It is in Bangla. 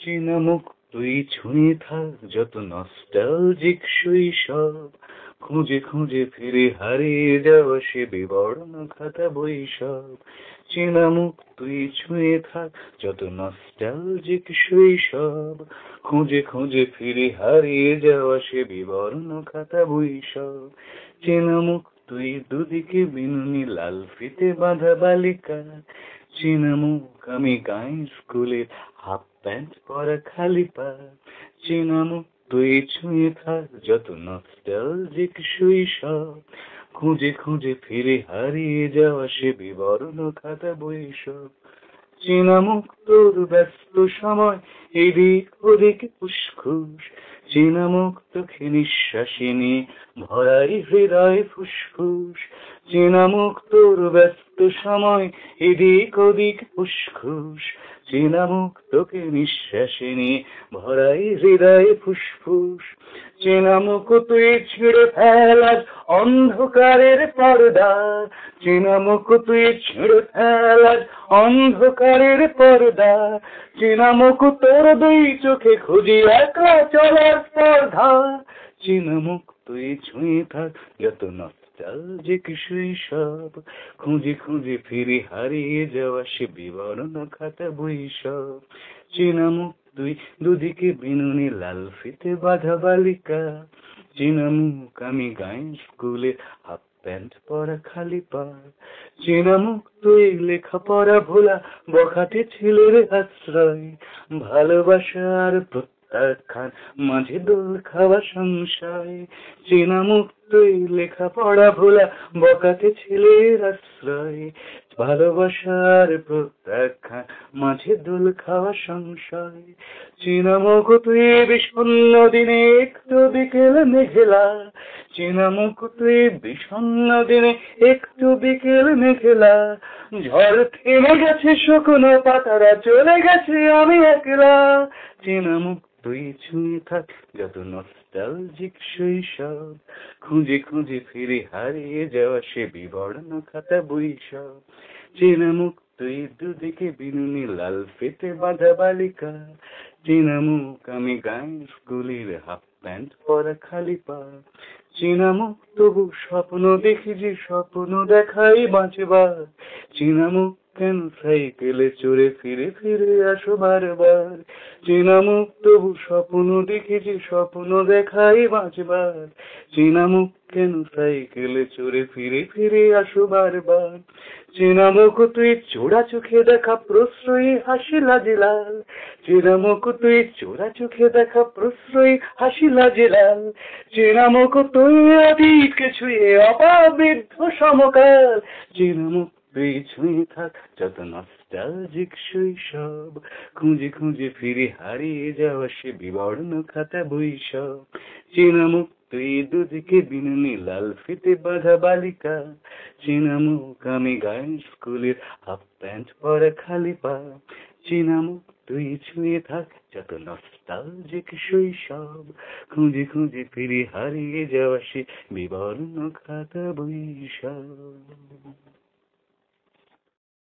চেনা মুখ তুই ছুঁয়ে থাক যত নস্টালজিক শৈশব, খুঁজে খুঁজে ফিরে হারিয়ে যাওয়া সে বিবর্ণ খাতা বৈশব। চেনা মুখ তুই ছুঁয়ে থাক যত নস্টালজিক শৈশব, খুঁজে খুঁজে ফিরে হারিয়ে যাওয়া সে বিবর্ণ খাতা বৈশব। চেনা মুখ তুই দুদিকে বিনুনি লাল ফিতে বাঁধা বালিকা, চেনা মুখ আমি গাই স্কুলের হাফ প্যান্ট পরা খালি পা। চেনা মুখ তুই ছুঁয়ে থাক যত নস্টালজিক শৈশব, খুঁজে খুঁজে ফিরে হারিয়ে যাওয়া সে বিবর্ণ খাতা বৈশব। চেনা মুখ তোর ব্যস্ত সময় এদিক ওদিক উসখুস, চেনা মুখ তোকে নিঃশ্বাসে নিয়ে ভরাই হৃদয় ফুসফুস। চেনা মুখ তোর ব্যস্ত সময় এদিক ওদিক উসখুস, চেনা মুখ তোকে নিঃশ্বাসে নিয়ে ভরাই হৃদয় ফুসফুস। চেনা মুখ তুই ছিঁড়ে ফেলার অন্ধকারের পর্দা, চেনা মুখ তুই ছিঁড়ে ফেলার অন্ধকারের পর্দা। চেনা মুখ তোর দুই চোখে খুঁজি একলা চলার স্পর্ধা। চেনা মুখ তুই ছুঁয়ে থাক যত নস্টালজিক শৈশব, খুঁজে খুঁজে ফিরে হারিয়ে যাওয়া সে বিবর্ণ খাতা বৈশব। চেনা মুখ তুই দুদিকে বিনুনি লাল ফিতে বাঁধা বালিকা, চেনা মুখ আমি গাই স্কুলে হাফ প্যান্ট পরা খালি পা। চেনা মুখ তুই লেখাপড়া ভোলা বখাটে ছেলের আশ্রয়, ভালোবাসার প্রত্যাখ্যান মাঝে দোল খাওয়া সংশয়। চেনা মুখ তুই লেখাপড়া ভোলা বখাটে ছেলের আশ্রয়, ভালোবাসার প্রত্যাখ্যান মাঝে দোল খাওয়া সংশয়। চেনা মুখ তুই বিষণ্ণ দিনে একটু বিকেল মেঘেলা, চেনা মুখ তুই বিষণ্ণ দিনে একটু বিকেল মেঘেলা। ঝড় থেমে গেছে শুকনো পাতারা চলে গেছে আমি একলা। চেনা মুখ তুই ছুঁয়ে থাক যত নস্টালজিক শৈশব, খুঁজে খুঁজে ফিরে হারিয়ে যাওয়া সে বিবর্ণ খাতা বৈশব। চেনা মুখ তুই দুদিকে বিনুনি লাল ফিতে বাঁধা বালিকা, চেনা মুখ আমি গাই স্কুলের হাফ প্যান্ট পরা খালি পা। চেনা মুখ তবু স্বপ্ন দেখি যে স্বপ্ন দেখাই বাঁচবার, চেনা মুখ কেন সাইকেলে চড়ে ফিরে ফিরে আসো বারবার। চেনা মুখ তবু স্বপ্ন দেখি যে স্বপ্ন দেখাই বাঁচবার, চেনা মুখ কেন সাইকেলে চড়ে ফিরে ফিরে আসো বারবার। চেনা মুখ তুই চোরা চোখে দেখা প্রশ্রয়ী হাসি লাজে লাল, চেনা মুখ তুই চোরা চোখে দেখা প্রশ্রয়ী হাসি লাজে লাল। চেনা মুখ তুই অতীতকে ছুঁয়ে অপাবৃদ্ধ সমকাল, চেনা মুখ তুই ছুঁয়ে থাক যত নস্টালজিক শৈশব, খুঁজে খুঁজে ফিরে হারিয়ে যাওয়া সে বিবর্ণ খাতা বৈশব। চেনা মুখ তুই দুদিকে বিনুনি লাল ফিতে বাঁধা বালিকা, চেনা মুখ আমি গাই স্কুলের হাফ প্যান্ট পরা খালি পা। চেনা মুখ তুই ছুঁয়ে থাক যত নস্টালজিক শৈশব, খুঁজে খুঁজে ফিরে হারিয়ে যাওয়া সে বিবর্ণ খাতা বৈশব।